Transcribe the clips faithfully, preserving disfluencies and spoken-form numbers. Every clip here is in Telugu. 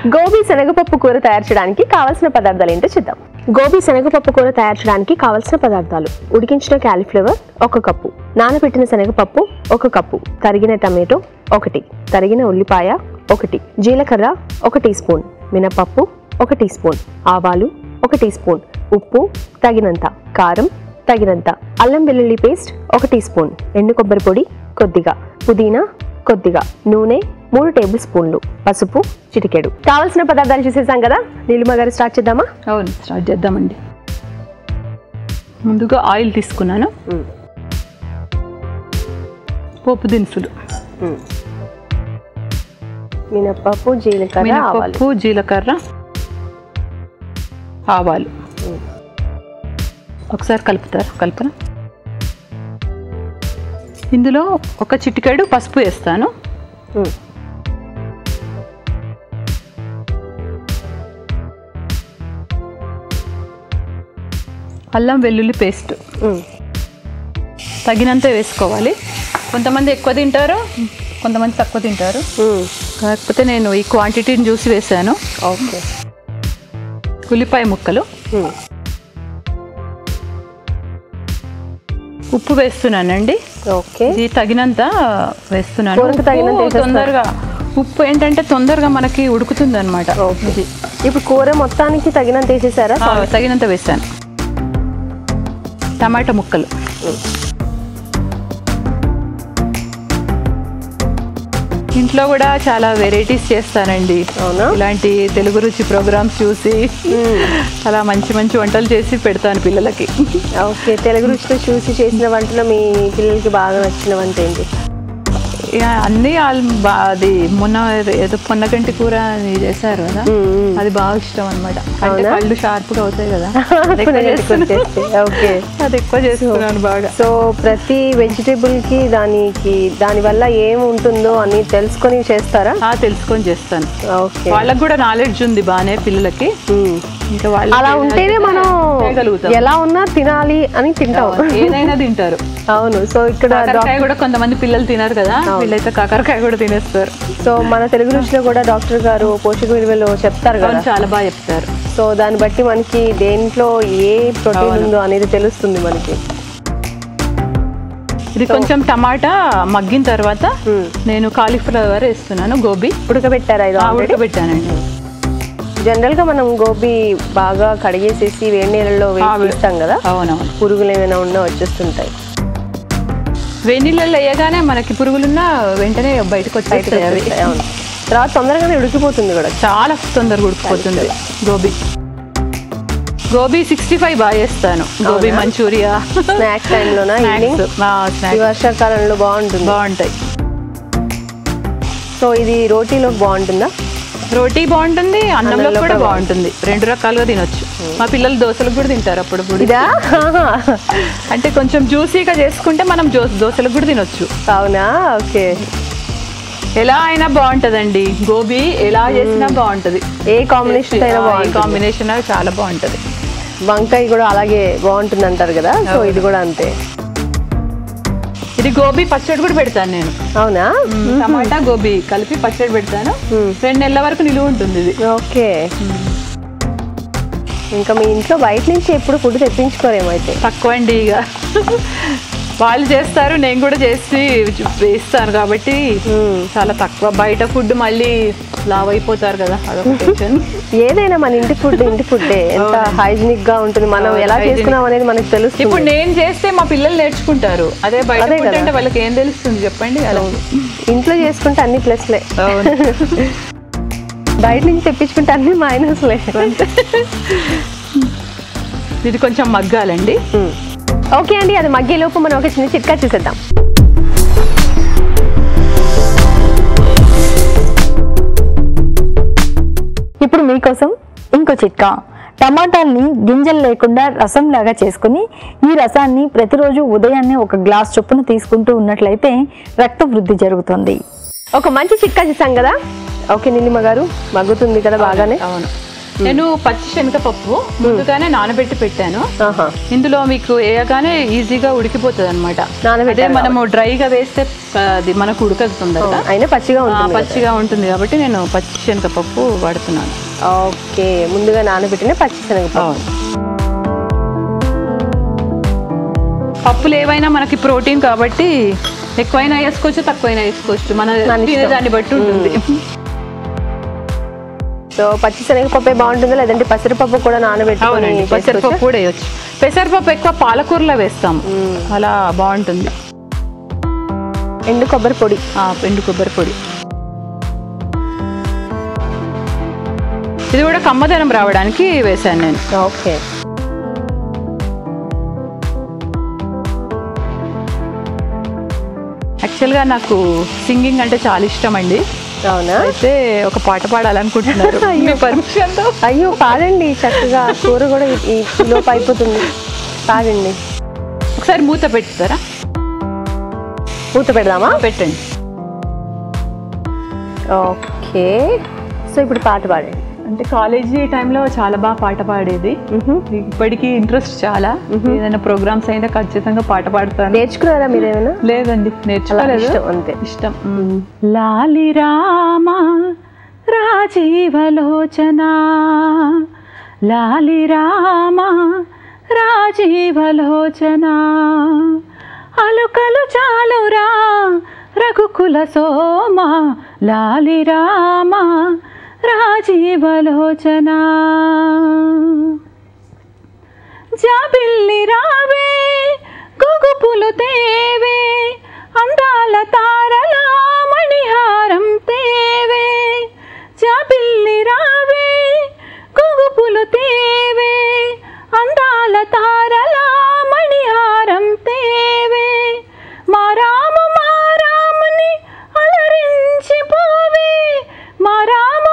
గోబీ శనగపప్పు కూర తయారు చేయడానికి కావాల్సిన పదార్థాలు ఏంటో చూద్దాం. గోబీ శనగపప్పు కూర తయారు చేయడానికి కావాల్సిన పదార్థాలు: ఉడికించిన కాలీఫ్లవర్ ఒక కప్పు, నానబెట్టిన శనగపప్పు ఒక కప్పు, తరిగిన టమాటో ఒకటి, తరిగిన ఉల్లిపాయ ఒకటి, జీలకర్ర ఒక టీ స్పూన్, మినపప్పు ఒక టీ స్పూన్, ఆవాలు ఒక టీ స్పూన్, ఉప్పు తగినంత, కారం తగినంత, అల్లం వెల్లుల్లి పేస్ట్ ఒక టీ స్పూన్, ఎండు కొబ్బరి పొడి కొద్దిగా, పుదీనా కొద్దిగా, నూనె మూడు టేబుల్ స్పూన్లు, పసుపు చిటికెడు. కావాల్సిన పదార్థాలు చూసేసాం కదా, నీలిమ గారు స్టార్ట్ చేద్దామా? అవును, స్టార్ట్ చేద్దామండి. ముందుగా ఆయిల్ తీసుకున్నాను, పోపు దినుసులు, మినపప్పు జీలకర్ర మినపప్పు జీలకర్ర ఆవాలు ఒకసారి కలుపుతారు కలుపున ఇందులో ఒక చిటికెడు పసుపు వేస్తాను. అల్లం వెల్లుల్లి పేస్ట్ తగినంత వేసుకోవాలి. కొంతమంది ఎక్కువ తింటారు, కొంతమంది తక్కువ తింటారు. కాకపోతే నేను ఈ క్వాంటిటీని చూసి వేసాను. ఓకే. ఉల్లిపాయ ముక్కలు, ఉప్పు వేస్తున్నానండి. ఓకే, ఇది తగినంత వేస్తున్నాను. తొందరగా ఉప్పు ఏంటంటే తొందరగా మనకి ఉడుకుతుంది అనమాట. ఇది ఇప్పుడు కూర మొత్తానికి తగినంత వేసేసారా? తగినంత వేసాను. టమాటా ముక్కలు, ఇంట్లో కూడా చాలా వెరైటీస్ చేస్తానండి. ఇలాంటి తెలుగు రుచి ప్రోగ్రామ్స్ చూసి అలా మంచి మంచి వంటలు చేసి పెడతాను పిల్లలకి. ఓకే, తెలుగు రుచిలో చూసి చేసిన వంటలో మీ పిల్లలకి బాగా నచ్చిన వంట ఏంటి? అన్నీ అది మొన్న ఏదో పొన్నగంటి కూర చేశారు కదా, అది బాగా ఇష్టం అనమాట. అంటే కళ్ళు షార్ప్గా అవుతాయి కదా, అది ఎక్కువ చేస్తున్నాను బాగా. సో ప్రతి వెజిటేబుల్ కి దానికి దాని వల్ల ఏం ఉంటుందో అని తెలుసుకొని చేస్తారా? తెలుసుకొని చేస్తాను. ఓకే, వాళ్ళకి కూడా నాలెడ్జ్ ఉంది బాగానే పిల్లలకి. ఇంకా వాళ్ళు అలా ఉంటేనే మనం ఎలా ఉన్నా తినాలి అని తింటాం, ఏదైనా తింటారు. అవును. సో ఇక్కడ కాకరకాయ కూడా కొంతమంది పిల్లలు తినరు కదా, వీళ్ళైతే కాకరకాయ కూడా తినేస్తారు. సో మన తెలుగు రుచిలో కూడా డాక్టర్ గారు పోషక విలువలు చెప్తారు కదా, చాలా బాగా చెప్తారు. సో దాన్ని బట్టి మనకి దేంట్లో ఏ ప్రోటీన్ ఉందో అనేది తెలుస్తుంది మనకి. ఇది కొంచెం టమాటా మగ్గిన తర్వాత నేను కాలీఫ్లవర్ వేస్తున్నాను. గోబీ ఉడకబెట్టారా? ఇది ఉడకబెట్టానండి. జనరల్ గా మనం గోబీ బాగా కడిగేసేసి వేడి నీళ్ళలో వేస్తాం కదా. అవునవును, పురుగులు ఏమైనా ఉన్నా వచ్చేస్తుంటాయి. వేడి నీళ్ళలో వేయగానే మనకి పురుగులున్నా వెంటనే బయటకు వచ్చేస్తాయి అవి. అవును, తర్వాత తొందరగానే ఉడికిపోతుంది కూడా, చాలా తొందరగా ఉడికిపోతుంది గోబీ. గోబీ సిక్స్టీ ఫైవ్ బాగా చేస్తాను. గోబీ మంచూరియా స్నాక్స్ టైంలోనా? వర్షాకాలంలో బాగుంటుంది, బాగుంటాయి. సో ఇది రోటీలో బాగుంటుందా? రోటీ బాగుంటుంది, అన్నంలో కూడా బాగుంటుంది. రెండు రకాలుగా తినొచ్చు. మా పిల్లలు దోశలకు కూడా తింటారు అప్పుడప్పుడు. అంటే కొంచెం జ్యూసీగా చేసుకుంటే మనం దోశలకు కూడా తినొచ్చు. అవునా? ఓకే, ఎలా అయినా బాగుంటుందండి. గోబీ ఎలా చేసినా బాగుంటుంది. ఏ కాంబినేషన్ అయినా బాగుంటుంది. కాంబినేషన్ చాలా బాగుంటుంది. వంకాయ కూడా అలాగే బాగుంటుంది అంటారు కదా, సో ఇది కూడా అంతే. ఇది గోబీ పచ్చడి కూడా పెడతాను నేను. అవునా? టమాటా గోబీ కలిపి పచ్చడి పెడతాను. రెండు నెలల వరకు నిలువ ఉంటుంది ఇది. ఓకే, ఇంకా మీ ఇంట్లో బయట నుంచి ఎప్పుడు ఫుడ్ తెప్పించుకోరేమో? అయితే తక్కువ అండి, ఇక వాళ్ళు చేస్తారు, నేను కూడా చేసి వేస్తాను కాబట్టి చాలా తక్కువ. బయట ఫుడ్ మళ్ళీ లావ్ అయిపోతారు కదా, అదొక టెన్షన్. ఏదైనా మన ఇంటి ఫుడ్ ఇంటి ఫుడ్డే, ఎంత హైజీనిక్ గా ఉంటుంది, మనం ఎలా చేసుకున్నాం అనేది మనకు తెలుస్తుంది. ఇప్పుడు నేను చేస్తే మా పిల్లలు నేర్చుకుంటారు, అదే బయట ఫుడ్ అంటే వాళ్ళకి ఏం తెలుస్తుంది చెప్పండి. అలా ఇంట్లో చేసుకుంటే అన్ని ప్లస్లే, బయట నుంచి తెప్పించుకుంటే అన్ని మైనస్లే. ఇది కొంచెం మగ్గాలండి. ఓకే అండి, అది మగ్గేలోపు మనం ఒక చిన్న చిట్కా చూసేద్దాం. ఇప్పుడు మీకోసం ఇంకో చిట్కా. టమాటాల్ని గింజలు లేకుండా రసం లాగా చేసుకుని ఈ రసాన్ని ప్రతిరోజు ఉదయాన్నే ఒక గ్లాస్ చొప్పున తీసుకుంటూ ఉన్నట్లయితే రక్త వృద్ధి జరుగుతుంది. ఒక మంచి చిట్కా చూసాం కదా. ఓకే నీలిమ గారు, మగ్గుతుంది కదా బాగానే. అవును, నేను పచ్చి శనగపప్పు ముందుగానే నానబెట్టి పెట్టాను. ఇందులో మీకు వేయగానే ఈజీగా ఉడికిపోతుంది అనమాట. అదే మనము డ్రైగా వేస్తే అది మనకు ఉడకదు తొందరగా, అయినా పచ్చిగా పచ్చిగా ఉంటుంది కాబట్టి నేను పచ్చి శనగపప్పు వాడుతున్నాను. ఓకే, ముందుగా నానబెట్టిన పచ్చి శనగపప్పు. పప్పులు ఏవైనా మనకి ప్రోటీన్ కాబట్టి ఎక్కువైనా వేసుకోవచ్చు, తక్కువైనా వేసుకోవచ్చు, మన తినేదాన్ని బట్టి ఉంటుంది. సో పచ్చి శనగపప్పు బాగుంటుందా లేదంటే పెసరపప్పు కూడా నానబెట్టుకొని? పెసరపప్పు కూడా వేయచ్చు. పెసరపప్పు ఎక్కువ పాలకూరలో వేస్తాం, అలా బాగుంటుంది. ఎండు కొబ్బరి పొడి, ఎండు కొబ్బరి పొడి ఇది కూడా కమ్మదనం రావడానికి వేసాను నేను. ఓకే, యాక్చువల్గా నాకు సింగింగ్ అంటే చాలా ఇష్టం అండి. అవునా? అయితే ఒక పాట పాడాలనుకుంటున్నారు. అయ్యో పాడండి చక్కగా, కూర కూడా ఈ లోపు అయిపోతుంది. పాడండి. ఒకసారి మూత పెడతారా? మూత పెడదామా? పెట్టండి. ఓకే, సో ఇప్పుడు పాట పాడండి. అంటే కాలేజీ టైంలో చాలా బాగా పాట పాడేది, ఇప్పటికీ ఇంట్రెస్ట్ చాలా. ఏదైనా ప్రోగ్రామ్స్ అయినా ఖచ్చితంగా పాట పాడతాను. నేర్చుకున్నారా మీరేమైనా? లేదండి, నేర్చుకోలేదు, అంతే ఇష్టం. లాలి రామ రాజీవలోచన, లాలి రామ రాజీవలోచన, అలుకలు చాలురా రఘుకుల సోమ, లాలి రామ రాజీవలోచన, జాబిల్లి రావే గొగుపులు తేవే, అందాల తారల మణిహారం తేవే, జాబిల్లి రావే గొగుపులు తేవే, అందాల తారల మణిహారం తేవే, మా రాము మా రాముని అలరించి పోవే, మా రాము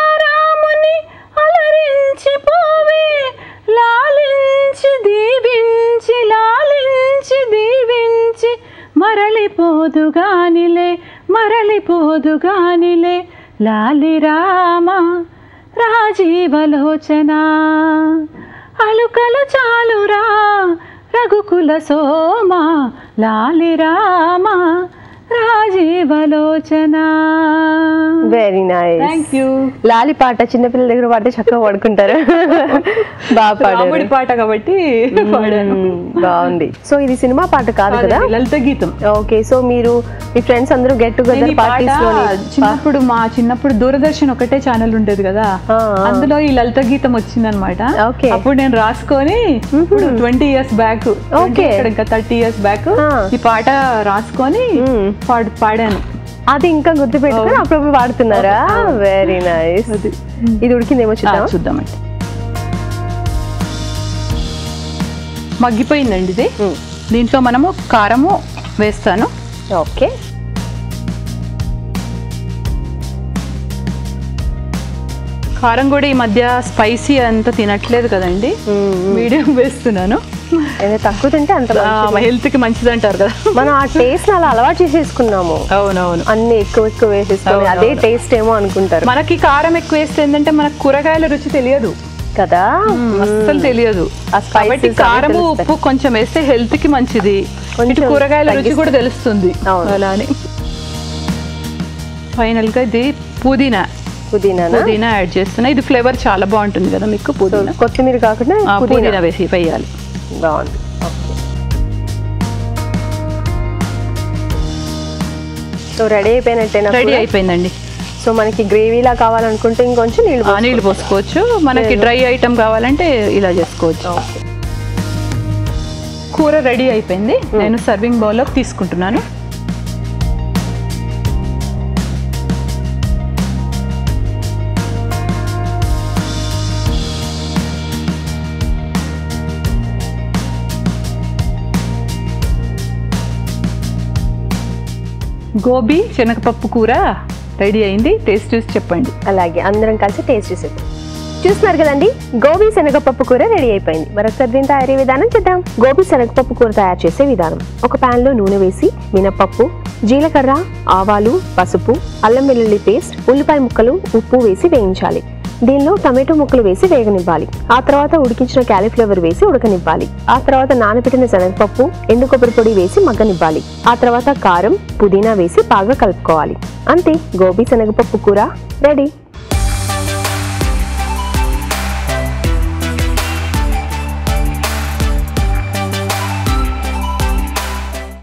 పోవే, లాలించి దీవించి లాలించి దీవించి మరలిపోదుగానిలే మరలిపోదుగానిలే, లాలి రామ రాజీవలోచన, అలుకలు చాలురా రఘుకుల సోమ, లాలి రామ రాజీవలోచన. Very nice, thank you. లాలి పాట చిన్నపిల్లల దగ్గర పాడితే చక్కగా పడుకుంటారు. బాగా పాడారు, పాట కాబట్టి పాడాను. బాగుంది. సో ఇది సినిమా పాట కాదు కదా, లలిత గీతం. ఓకే, సో మీరు మీ ఫ్రెండ్స్ అందరూ గెట్ టుగెదర్ పార్టీస్ లో చిన్నప్పుడు మా చిన్నప్పుడు దూరదర్శన్ ఒకటే ఛానల్ ఉండేది కదా, అందులో ఈ లలిత గీతం వచ్చిందనమాట. అప్పుడు నేను రాసుకొని ఇప్పుడు ట్వంటీ ఇయర్స్ బ్యాక్, ఇంకా థర్టీ ఇయర్స్ బ్యాక్ ఈ పాట రాసుకొని పాడాను. అది ఇంకా గుర్తు పెట్టుకుని అప్పుడప్పుడు పాడుతున్నారా? Very nice. ఇది ఉడికిందేమో చూద్దాం చూద్దామండి. మగ్గిపోయిందండి ఇది. దీంట్లో మనము కారము వేస్తాను. ఓకే, కారం కూడా ఈ మధ్య స్పైసీ అంత తినట్లేదు కదండి, మీడియం వేస్తున్నాను. తక్కువ తింటే అంత హెల్త్ కి మంచిది అంటారు కదా, మనం ఆ టేస్ట్ అలా అలవాటు చేసేసుకున్నాము. అవునవును, అన్ని ఎక్కువ ఎక్కువ వేసేసుకుని అదే టేస్ట్ ఏమో అనుకుంటారు. మనకి కారం ఎక్కువ వేస్తే ఏంటంటే మనకు కూరగాయల రుచి తెలియదు కదా, అస్సలు తెలియదు. కాబట్టి కారము ఉప్పు కొంచెం వేస్తే హెల్త్ కి మంచిది, కూరగాయల రుచి కూడా తెలుస్తుంది. అలా అని ఫైనల్ గా ఇది పుదీనా పుదీనా పుదీనా యాడ్ చేస్తున్నా. ఇది ఫ్లేవర్ చాలా బాగుంటుంది కదా మీకు. పుదీనా కొత్తిమీర కాకుండా పుదీనా వేసి వేయాలి. బాగుంది. సో రెడీ అయిపోయినట్టేనా? రెడీ అయిపోయిందండి. సో మనకి గ్రేవీలా కావాలనుకుంటే ఇంకొంచెం నీళ్ళు నీళ్ళు పోసుకోవచ్చు, మనకి డ్రై ఐటమ్ కావాలంటే ఇలా చేసుకోవచ్చు. కూర రెడీ అయిపోయింది, నేను సర్వింగ్ బౌల్లోకి తీసుకుంటున్నాను. గోబీ శనగపప్పు కూర రెడీ అయింది, టేస్ట్ చూసి చెప్పండి. అలాగే, అందరం కలిసి టేస్ట్ చూసి చూస్తున్నారు కదండి. గోబీ శనగపప్పు కూర రెడీ అయిపోయింది. మరొకసారి దీని తయారీ విధానం చూద్దాం. గోబీ శనగపప్పు కూర తయారు చేసే విధానం: ఒక ప్యాన్ లో నూనె వేసి మినపప్పు, జీలకర్ర, ఆవాలు, పసుపు, అల్లం వెల్లుల్లి పేస్ట్, ఉల్లిపాయ ముక్కలు, ఉప్పు వేసి వేయించాలి. దీనిలో టమాటో ముక్కలు వేసి వేగనివ్వాలి. ఆ తర్వాత ఉడికించిన క్యాలీఫ్లవర్ వేసి ఉడకనివ్వాలి. ఆ తర్వాత నానబెట్టిన శనగపప్పు, ఎండు కొబ్బరి పొడి వేసి మగ్గనివ్వాలి. ఆ తర్వాత కారం, పుదీనా వేసి బాగా కలుపుకోవాలి. అంతే, గోబీ శనగపప్పు కూర రెడీ.